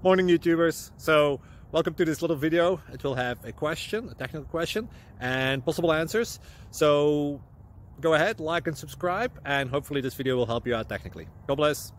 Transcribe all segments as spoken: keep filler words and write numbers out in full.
Morning YouTubers. So welcome to this little video. It will have a question, a technical question, and possible answers. So go ahead, like and subscribe, and hopefully this video will help you out technically. God bless.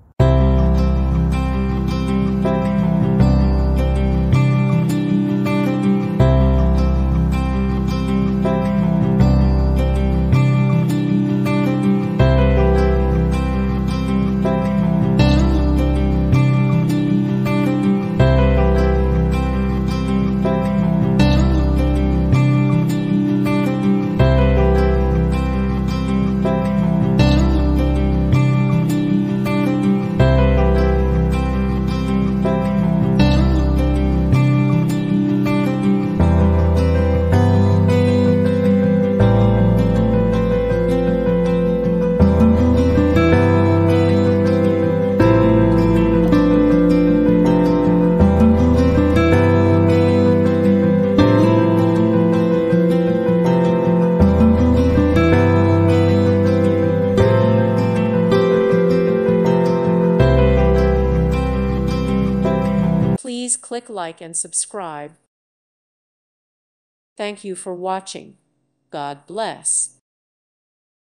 Please click like and subscribe. Thank you for watching. God bless.